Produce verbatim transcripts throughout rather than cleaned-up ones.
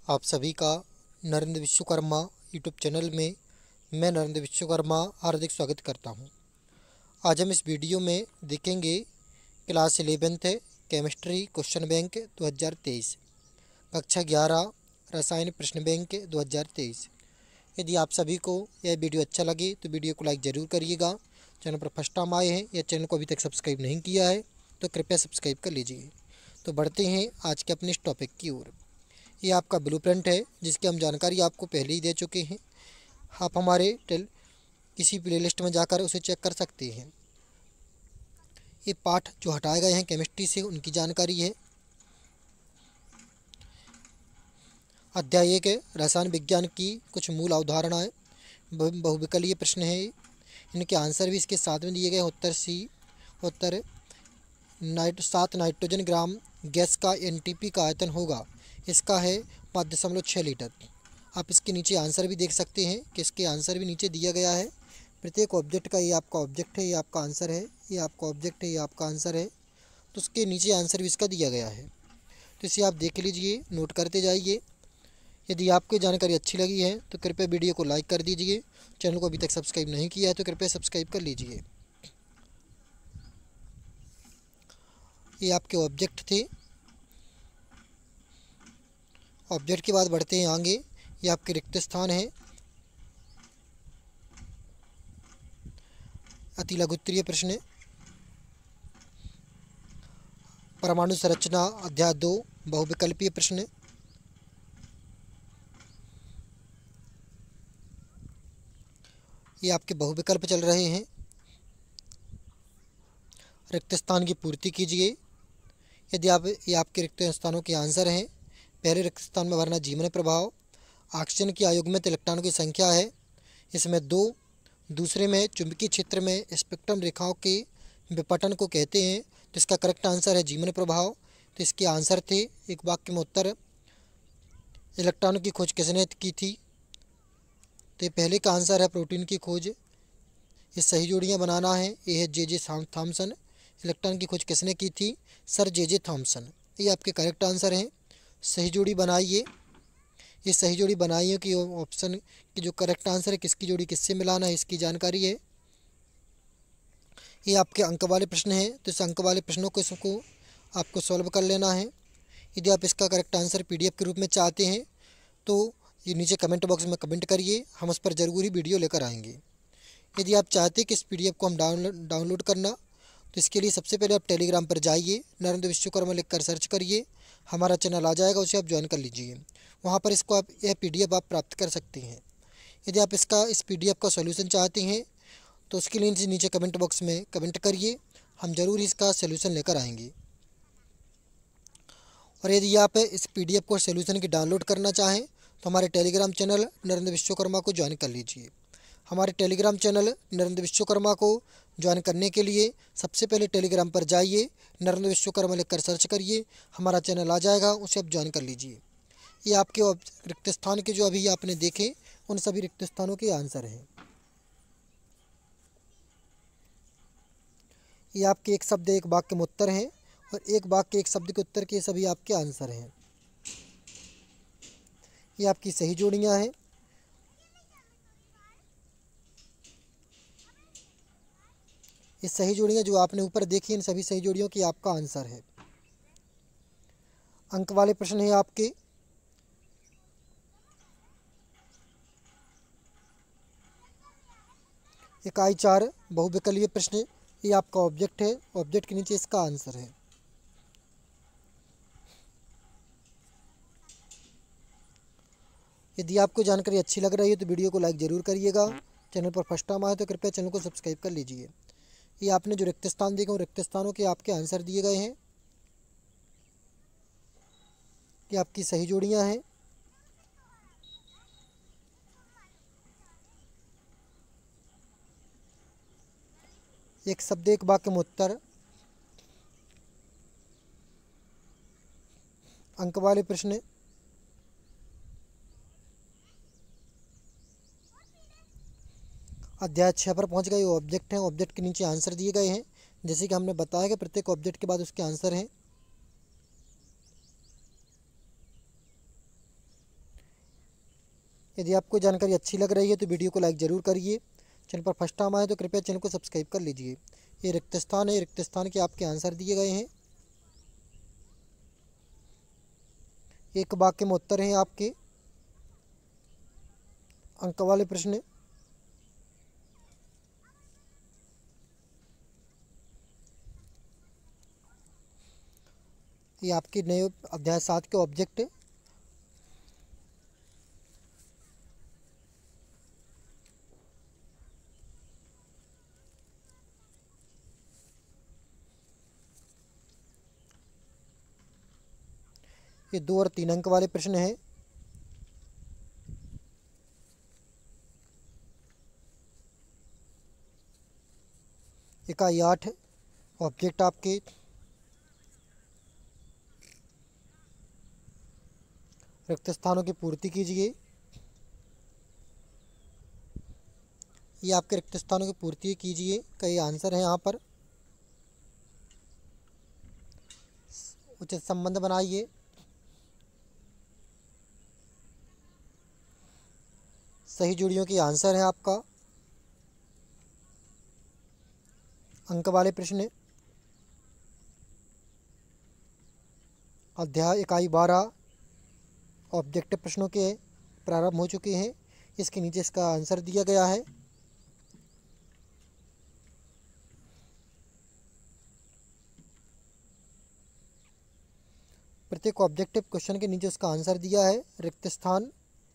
आप सभी का नरेंद्र विश्वकर्मा यूट्यूब चैनल में मैं नरेंद्र विश्वकर्मा हार्दिक स्वागत करता हूं। आज हम इस वीडियो में देखेंगे class eleventh chemistry question bank दो हज़ार तेईस, कक्षा ग्यारह रसायन प्रश्न बैंक दो हज़ार तेईस। यदि आप सभी को यह वीडियो अच्छा लगे तो वीडियो को लाइक ज़रूर करिएगा। चैनल पर फर्स्ट टाइम आए हैं या चैनल को अभी तक सब्सक्राइब नहीं किया है तो कृपया सब्सक्राइब कर लीजिए। तो बढ़ते हैं आज के अपने इस टॉपिक की ओर। ये आपका ब्लूप्रिंट है जिसकी हम जानकारी आपको पहले ही दे चुके हैं। आप हमारे टेल किसी प्लेलिस्ट में जाकर उसे चेक कर सकते हैं। ये पाठ जो हटाए गए हैं केमिस्ट्री से उनकी जानकारी है। अध्याय एक रसायन विज्ञान की कुछ मूल अवधारणाएं, बहुविकलीय प्रश्न है। इनके आंसर भी इसके साथ में दिए गए। उत्तर सी, उत्तर नाइट सात नाइट्रोजन ग्राम गैस का एनटीपी का आयतन होगा। इसका है पाँच दशमलव छः लीटर। आप इसके नीचे आंसर भी देख सकते हैं कि इसके आंसर भी नीचे दिया गया है। प्रत्येक ऑब्जेक्ट का ये आपका ऑब्जेक्ट है, ये आपका आंसर है, ये आपका ऑब्जेक्ट है, ये आपका आंसर है। तो उसके नीचे आंसर भी इसका दिया गया है, तो इसे आप देख लीजिए, नोट करते जाइए। यदि आपको जानकारी अच्छी लगी है तो कृपया वीडियो को लाइक कर दीजिए। चैनल को अभी तक सब्सक्राइब नहीं किया है तो कृपया सब्सक्राइब कर लीजिए। ये आपके ऑब्जेक्ट थे। ऑब्जेक्ट के बाद बढ़ते हैं आगे। ये आपके रिक्त स्थान है। अति लघुत्तरीय प्रश्न, परमाणु संरचना अध्याय दो, बहुविकल्पीय प्रश्न। ये आपके बहुविकल्प चल रहे हैं। रिक्त स्थान की पूर्ति कीजिए। यदि आप ये आपके रिक्त स्थानों के आंसर हैं। पहले रिक्त स्थान में भरना जीवन प्रभाव। ऑक्सीजन की अयुग्मित इलेक्ट्रॉनों की संख्या है, इसमें दो। दूसरे में चुंबकीय क्षेत्र में स्पेक्ट्रम रेखाओं के विपटन को कहते हैं, तो इसका करेक्ट आंसर है जीवन प्रभाव। तो इसके आंसर थे, एक वाक्य में उत्तर, इलेक्ट्रॉनों की खोज किसने की थी? तो ये पहले का आंसर है प्रोटीन की खोज। ये सही जोड़ियाँ बनाना है। ये है जे जे थॉमसन। इलेक्ट्रॉन की खोज किसने की थी? Sir J J Thomson. ये आपके करेक्ट आंसर हैं। सही जोड़ी बनाइए। ये सही जोड़ी बनाइए कि ऑप्शन की जो करेक्ट आंसर है किसकी जोड़ी किससे मिलाना है इसकी जानकारी है। ये आपके अंक वाले प्रश्न हैं, तो इस अंक वाले प्रश्नों को इसको आपको सॉल्व कर लेना है। यदि आप इसका करेक्ट आंसर पीडीएफ के रूप में चाहते हैं तो ये नीचे कमेंट बॉक्स में कमेंट करिए, हम उस पर ज़रूर ही वीडियो लेकर आएंगे। यदि आप चाहते हैं कि इस पीडीएफ को हम डाउनलोड डाउनलोड करना, तो इसके लिए सबसे पहले आप टेलीग्राम पर जाइए, नरेंद्र विश्वकर्मा लिख कर सर्च करिए, हमारा चैनल आ जाएगा, उसे आप ज्वाइन कर लीजिए। वहाँ पर इसको आप यह पीडीएफ आप प्राप्त कर सकते हैं। यदि आप इसका इस पीडीएफ का सॉल्यूशन चाहते हैं तो उसके लिए नीचे कमेंट बॉक्स में कमेंट करिए, हम ज़रूर इसका सॉल्यूशन लेकर आएंगे। और यदि आप इस पीडीएफ को सॉल्यूशन की डाउनलोड करना चाहें तो हमारे टेलीग्राम चैनल नरेंद्र विश्वकर्मा को ज्वाइन कर लीजिए। हमारे टेलीग्राम चैनल नरेंद्र विश्वकर्मा को ज्वाइन करने के लिए सबसे पहले टेलीग्राम पर जाइए, नरेंद्र विश्वकर्मा लिखकर सर्च करिए, हमारा चैनल आ जाएगा, उसे आप ज्वाइन कर लीजिए। ये आपके रिक्त स्थान के जो अभी आपने देखे उन सभी रिक्त स्थानों के आंसर हैं। ये आपके एक शब्द एक वाक्य में उत्तर हैं और एक वाक्य एक शब्द के उत्तर के सभी आपके आंसर हैं। ये आपकी सही जोड़ियां हैं। ये सही जोड़ियां जो आपने ऊपर देखी इन सभी सही जोड़ियों की आपका आंसर है। अंक वाले प्रश्न है आपके। इकाई चार बहुविकलीय प्रश्न, ये आपका ऑब्जेक्ट है, ऑब्जेक्ट के नीचे इसका आंसर है। यदि आपको जानकारी अच्छी लग रही है तो वीडियो को लाइक ज़रूर करिएगा। चैनल पर फर्स्ट टाइम आए तो कृपया चैनल को सब्सक्राइब कर लीजिए। ये आपने जो रिक्त स्थान देखे उन रिक्त स्थानों के आपके आंसर दिए गए हैं। ये आपकी सही जोड़ियां हैं। एक शब्द एक वाक्य में उत्तर। अंक वाले प्रश्न, अध्याय छः पर पहुंच गए। ऑब्जेक्ट हैं, ऑब्जेक्ट के नीचे आंसर दिए गए हैं। जैसे कि हमने बताया कि प्रत्येक ऑब्जेक्ट के बाद उसके आंसर हैं। यदि आपको जानकारी अच्छी लग रही है तो वीडियो को लाइक ज़रूर करिए। चैनल पर फर्स्ट टाइम आए तो कृपया चैनल को सब्सक्राइब कर लीजिए। ये रिक्त स्थान है, रिक्त स्थान के आपके आंसर दिए गए हैं। एक वाक्य में उत्तर हैं आपके। अंक वाले प्रश्न। ये आपके नए अध्याय सात के ऑब्जेक्ट है। ये दो और तीन अंक वाले प्रश्न हैं। इकाई आठ ऑब्जेक्ट आपके रिक्त स्थानों की पूर्ति कीजिए। ये आपके रिक्त स्थानों की पूर्ति कीजिए का ये आंसर है। यहाँ पर उचित संबंध बनाइए। सही जोड़ियों की आंसर है आपका। अंक वाले प्रश्न। अध्याय इकाई बारह ऑब्जेक्टिव प्रश्नों के प्रारंभ हो चुके हैं। इसके नीचे इसका आंसर दिया गया है। प्रत्येक ऑब्जेक्टिव क्वेश्चन के नीचे उसका आंसर दिया है। रिक्त स्थान,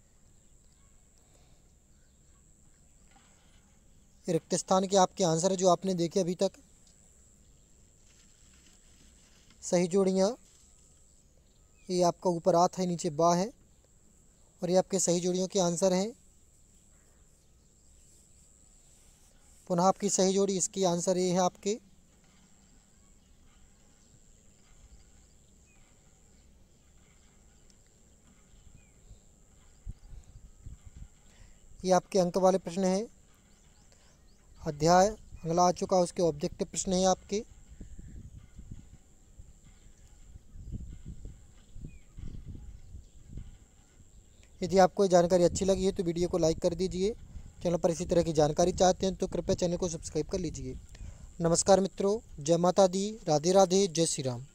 रिक्त स्थान के आपके आंसर है जो आपने देखे अभी तक। सही जोड़ियाँ, ये आपका ऊपर आठ है, नीचे बा है, और ये आपके सही जोड़ियों के आंसर हैं। पुनः आपकी सही जोड़ी, इसकी आंसर ये है आपके। ये आपके अंक वाले प्रश्न हैं। अध्याय अगला आ चुका, उसके ऑब्जेक्टिव प्रश्न है आपके। यदि आपको ये जानकारी अच्छी लगी है तो वीडियो को लाइक कर दीजिए। चैनल पर इसी तरह की जानकारी चाहते हैं तो कृपया चैनल को सब्सक्राइब कर लीजिए। नमस्कार मित्रों, जय माता दी, राधे राधे, जय श्री राम।